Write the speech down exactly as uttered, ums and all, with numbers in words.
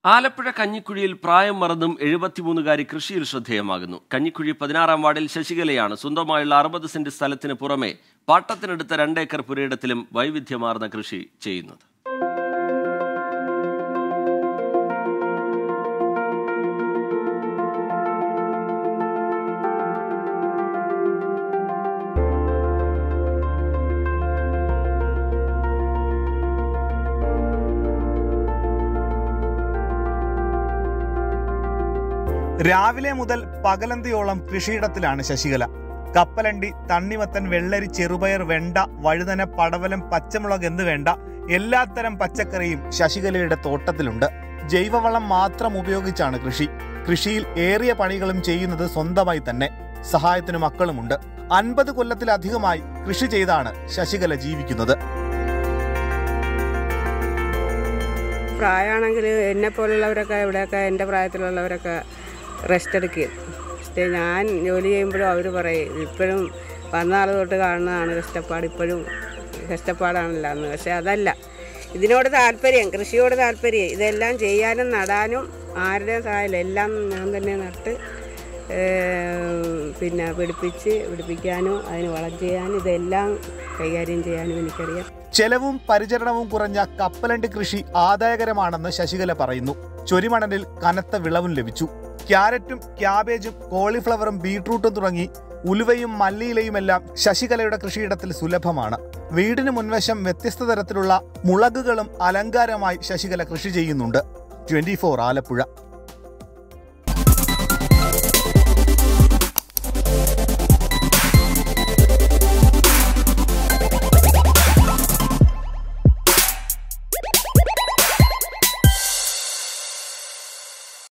ആലപ്പുഴ കഞ്ഞിക്കുഴിയിൽ പ്രായം മറന്നും എഴുപത്തിമൂന്നുകാരി കൃഷിയിൽ ശ്രദ്ധേയമാകുന്നു. കഞ്ഞിക്കുഴി പതിനാറാം വാർഡിൽ ശശികലയാണ് സ്വന്തമായുള്ള അറുപത് സെന്റ് സ്ഥലത്തിന് പുറമെ പാട്ടത്തിനെടുത്ത രണ്ടേക്കർ പുരയിടത്തിലും വൈവിധ്യമാർന്ന കൃഷി ചെയ്യുന്നത്. രാവിലെ മുതൽ പകലന്തിയോളം കൃഷിയിടത്തിലാണ് ശശികല. കപ്പലണ്ടി, തണ്ണിമത്തൻ, വെള്ളരി, ചെറുപയർ, വെണ്ട, വഴുതന, പടവലം, പച്ചമുളക് എന്ന് വേണ്ട എല്ലാത്തരം പച്ചക്കറിയും ശശികലയുടെ തോട്ടത്തിലുണ്ട്. ജൈവവളം മാത്രം ഉപയോഗിച്ചാണ് കൃഷി. കൃഷിയിൽ ഏറിയ പണികളും ചെയ്യുന്നത് സ്വന്തമായി തന്നെ. സഹായത്തിന് മക്കളുമുണ്ട്. അൻപത് കൊല്ലത്തിലധികമായി കൃഷി ചെയ്താണ് ശശികല ജീവിക്കുന്നത്. പ്രായമാണെങ്കിൽ എന്നെ പോലുള്ളവരൊക്കെ ഇവിടെയൊക്കെ എൻ്റെ പ്രായത്തിലുള്ളവരൊക്കെ റെസ്റ്റ് എടുക്കുക. പക്ഷേ ഞാൻ ജോലി ചെയ്യുമ്പോഴും അവർ പറയും ഇപ്പോഴും വന്ന ആൾ തൊട്ട് കാണുന്നതാണ് കഷ്ടപ്പാട്, ഇപ്പോഴും കഷ്ടപ്പാടാണല്ലോ എന്ന്. പക്ഷേ അതല്ല, ഇതിനോട് താല്പര്യം, കൃഷിയോട് താല്പര്യം, ഇതെല്ലാം ചെയ്യാനും നടാനും ആരുടെയും സഹായമില്ല. എല്ലാം ഞാൻ തന്നെ നട്ട് പിന്നെ പിടിപ്പിച്ച് പിടിപ്പിക്കാനും അതിന് വളം ചെയ്യാനും ഇതെല്ലാം കൈകാര്യം ചെയ്യാനും എനിക്കറിയാം. ചെലവും പരിചരണവും കുറഞ്ഞ കപ്പലണ്ടി കൃഷി ആദായകരമാണെന്ന് ശശികല പറയുന്നു. ചൊരിമണലിൽ കനത്ത വിളവും ലഭിച്ചു. ക്യാരറ്റും ക്യാബേജും കോളിഫ്ലവറും ബീട്രൂട്ടും തുടങ്ങി ഉലുവയും മല്ലിയിലയുമെല്ലാം ശശികലയുടെ കൃഷിയിടത്തിൽ സുലഭമാണ്. വീടിന് മുൻവശം വ്യത്യസ്ത തരത്തിലുള്ള മുളകുകളും അലങ്കാരമായി ശശികല കൃഷി ചെയ്യുന്നുണ്ട്. Twenty four Alappuzha.